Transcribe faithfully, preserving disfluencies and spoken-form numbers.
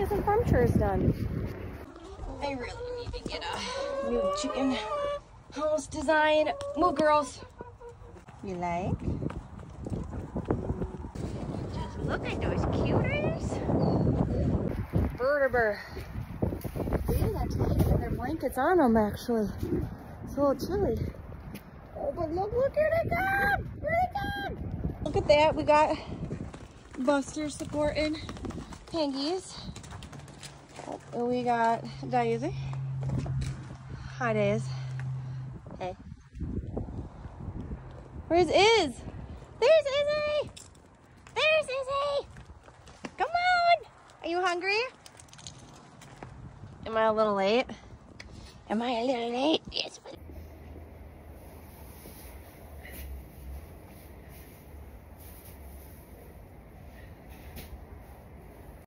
get some farm chores done. I really need to get a new chicken house design. Move, girls. You like? Just look at those cuties. Brrr. They didn't have to keep their blankets on them, actually. It's a little chilly. Oh, but look, look, here they come! Here they come! Look at that. We got Buster supporting Peggy's. Oh, and we got Daisy. Hi, Daisy. Hey. Where's Iz? There's Izzy! There's Izzy! Come on! Are you hungry? Am I a little late? Am I a little late? Yeah.